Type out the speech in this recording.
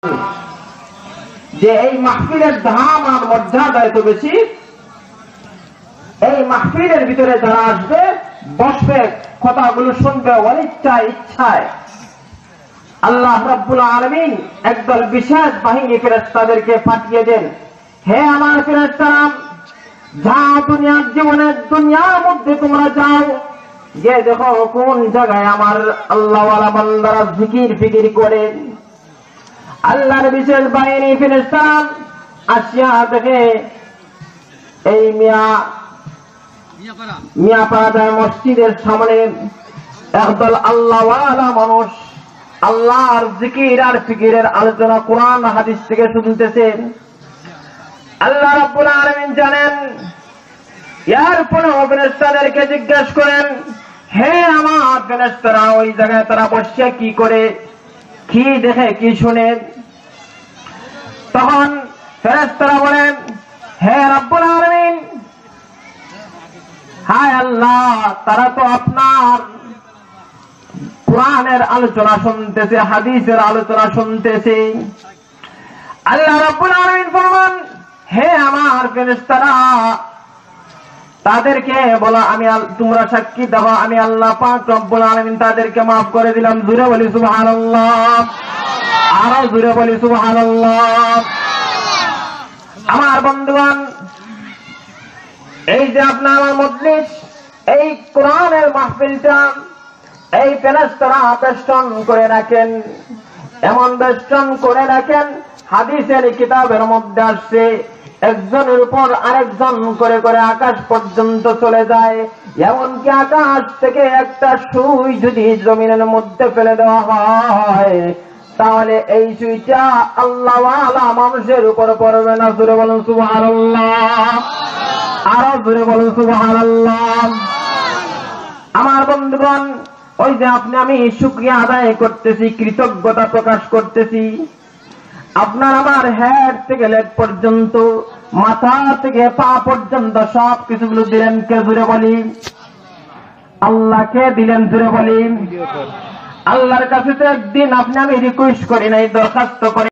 যে এই মাহফিলের দাম আর মর্যাদা এত বেশি, এই মাহফিলের ভিতরে যারা আসবে, বসবে, কথাগুলো শুনবে অনিচ্ছায় ইচ্ছায়, আল্লাহ রাব্বুল আলামিন একদল বিশেষ বাহিনী ফেরেশতাদেরকে পাঠিয়ে দেন। হে আমার ফেরেশতারা, যাও দুনিয়ার জীবনে, দুনিয়ার মধ্যে তোমরা যাও, যে দেখো কোন জায়গায় আমার আল্লাহওয়ালা বান্দারা জিকির ফিকির করে। আল্লাহর বিশেষ বাহিনী ফেরেশতারা আসিয়া দেখে এই মিয়াপাড়া মসজিদের সামনে একদল আল্লাহওয়ালা মানুষ আল্লাহর জিকির আর ফিকিরের আলোচনা কোরআন হাদিস থেকে শুনতেছেন। আল্লাহ রাব্বুল আলামিন জানেন। এরপরে ফেরেশতাদেরকে জিজ্ঞেস করেন, হে আমার ফেরেশতারা, ওই জায়গায় তারা বসে কি করে, কি দেখে, কি শুনে? তখন ফেরেশতারা বলেন, হে রাব্বুল আলামিন, হায় আল্লাহ, তারা তো আপনার কোরআনের আলোচনা শুনতেছে, হাদিসের আলোচনা শুনতেছে। আল্লাহ রাব্বুল আলামিন ফরমান, হে আমার ফেরেশতারা, তাদেরকে বলা, আমি তোমরা সাক্ষী দাও, আমি আল্লাহ পাক রব্বুল আলামিন তাদেরকে মাফ করে দিলাম। জোরে বলি সুবহানাল্লাহ, আরো জোরে বলি সুবহানাল্লাহ। আমার বন্ধুগণ, এই যে আপনার আমার মজলিস, এই কোরআনের মাহফিলটা, এই ফেরেশতারা বেষ্টন করে রাখেন, এমন বেষ্টন করে রাখেন, হাদিসের কিতাবের মধ্যে আসছে একজনের উপর আরেকজন করে করে আকাশ পর্যন্ত চলে যায়। এমনকি আকাশ থেকে একটা সুই যদি জমিনের মধ্যে ফেলে দেওয়া হয়, তাহলে এই সুইটা আল্লাহওয়ালা মানুষের উপর পড়বে না। জোরে বলুন সুবহানাল্লাহ, আরো জোরে বলুন সুবহানাল্লাহ। আমার বন্ধুগণ, ওই যে আপনি আমি শুকরিয়া আদায় করতেছি, কৃতজ্ঞতা প্রকাশ করতেছি, আপনার আমার হেড থেকে লেগ পর্যন্ত, মাথা থেকে পা পর্যন্ত সব কিছুগুলো দিলেন কে? জোরে বলি আল্লাহকে দিলেন। জোরে বলি আল্লাহর কাছে তো একদিন আপনি আমি রিকোয়েস্ট করি নাই, দরখাস্ত করি